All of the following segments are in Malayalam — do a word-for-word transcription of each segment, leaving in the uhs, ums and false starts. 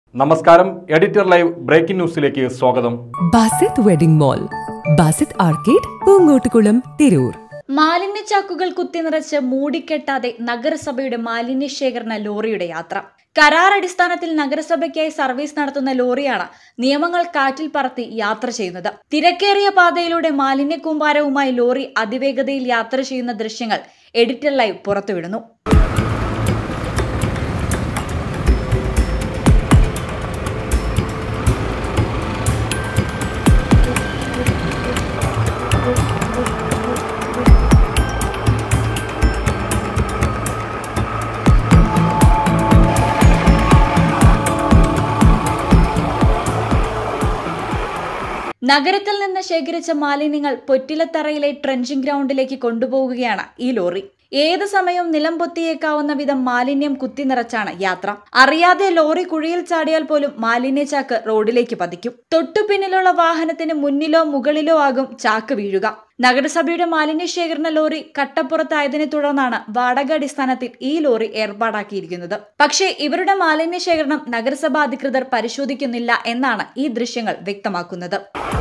നമസ്കാരം, എഡിറ്റർ ലൈവ് ബ്രേക്കിംഗ് ന്യൂസിലേക്ക് സ്വാഗതം. Basith wedding mall, Basith arcade, Poongottukulam, Tirur. മാലിന്യ ചാക്കുകൾ കുത്തിനിറച്ച് മൂടിക്കെട്ടാതെ നഗരസഭയുടെ മാലിന്യ ശേഖരണ ലോറിയുടെ യാത്ര. കരാർ അടിസ്ഥാനത്തിൽ നഗരസഭയ്ക്കായി സർവീസ് നടത്തുന്ന ലോറിയാണ് നിയമങ്ങൾ കാറ്റിൽ പറത്തി യാത്ര ചെയ്യുന്നത്. തിരക്കേറിയ പാതയിലൂടെ മാലിന്യ കൂമ്പാരവുമായി ലോറി അതിവേഗതയിൽ യാത്ര ചെയ്യുന്ന ദൃശ്യങ്ങൾ എഡിറ്റർ ലൈവ് പുറത്തുവിടുന്നു. നഗരത്തിൽ നിന്ന് ശേഖരിച്ച മാലിന്യങ്ങൾ പൊറ്റിലത്തറയിലെ ട്രെഞ്ചിങ് ഗ്രൗണ്ടിലേക്ക് കൊണ്ടുപോവുകയാണ് ഈ ലോറി. ഏത് സമയവും നിലം പൊത്തിയേക്കാവുന്ന വിധം മാലിന്യം കുത്തിനിറച്ചാണ് യാത്ര. അറിയാതെ ലോറി കുഴിയിൽ ചാടിയാൽ പോലും മാലിന്യ ചാക്ക് റോഡിലേക്ക് പതിക്കും. തൊട്ടു പിന്നിലുള്ള വാഹനത്തിന് മുന്നിലോ മുകളിലോ ആകും ചാക്ക് വീഴുക. നഗരസഭയുടെ മാലിന്യ ശേഖരണ ലോറി കട്ടപ്പുറത്തായതിനെ തുടർന്നാണ് വാടക അടിസ്ഥാനത്തിൽ ഈ ലോറി ഏർപ്പാടാക്കിയിരിക്കുന്നത്. പക്ഷേ ഇവരുടെ മാലിന്യ ശേഖരണം നഗരസഭാ അധികൃതർ പരിശോധിക്കുന്നില്ല എന്നാണ് ഈ ദൃശ്യങ്ങൾ വ്യക്തമാക്കുന്നത്.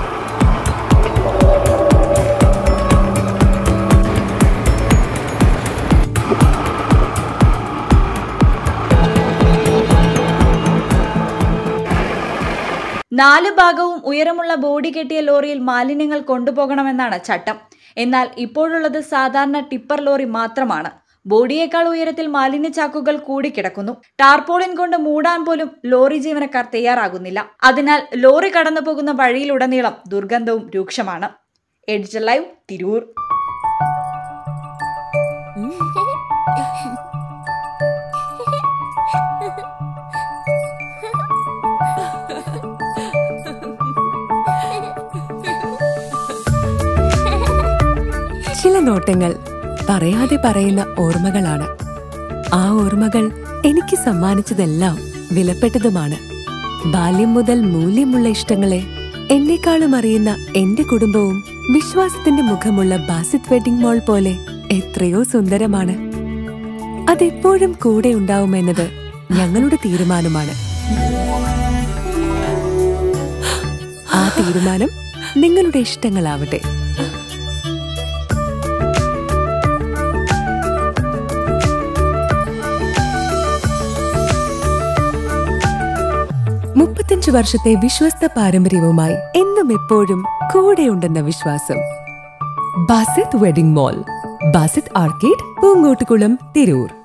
നാല് ഭാഗവും ഉയരമുള്ള ബോഡി കെട്ടിയ ലോറിയിൽ മാലിന്യങ്ങൾ കൊണ്ടുപോകണമെന്നാണ് ചട്ടം. എന്നാൽ ഇപ്പോഴുള്ളത് സാധാരണ ടിപ്പർ ലോറി മാത്രമാണ്. ബോഡിയേക്കാൾ ഉയരത്തിൽ മാലിന്യ ചാക്കുകൾ കൂടിക്കിടക്കുന്നു. ടാർപോളിൻ കൊണ്ട് മൂടാൻ പോലും ലോറി ജീവനക്കാർ തയ്യാറാകുന്നില്ല. അതിനാൽ ലോറി കടന്നു പോകുന്ന വഴിയിലുടനീളം ദുർഗന്ധവും രൂക്ഷമാണ്. Editor live, Tirur. ചില നോട്ടങ്ങൾ പറയാതെ പറയുന്ന ഓർമ്മകളാണ്. ആ ഓർമ്മകൾ എനിക്ക് സമ്മാനിച്ചതെല്ലാം വിലപ്പെട്ടതുമാണ്. ബാല്യം മുതൽ മൂല്യമുള്ള ഇഷ്ടങ്ങളെ എന്നെക്കാളും അറിയുന്ന എന്റെ കുടുംബവും വിശ്വാസത്തിന്റെ മുഖമുള്ള ബാസിത് വെഡിംഗ് മോൾ പോലെ എത്രയോ സുന്ദരമാണ്. അതെപ്പോഴും കൂടെ ഉണ്ടാവുമെന്നത് ഞങ്ങളുടെ തീരുമാനമാണ്. ആ തീരുമാനം നിങ്ങളുടെ ഇഷ്ടങ്ങളാവട്ടെ. മുപ്പത്തിയഞ്ച് വർഷത്തെ വിശ്വസ്ത പാരമ്പര്യവുമായി എന്നും എപ്പോഴും കൂടെയുണ്ടെന്ന വിശ്വാസം. Basith wedding mall, Basith arcade, Poongottukulam, Tirur.